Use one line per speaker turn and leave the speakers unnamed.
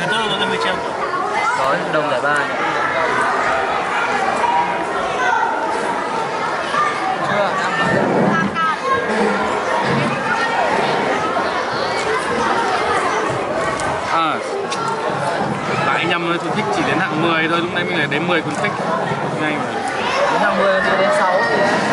Tuyển tốt có 20 triệu.
Có đồng giải ba. Chưa, đang bảo.
À, là anh nhầm tôi thích chỉ đến hạng 10 thôi, lúc nãy mình lại đến 10 cuốn thích. Nhanh mà.
Đến hạng 10 thì đến 6 thì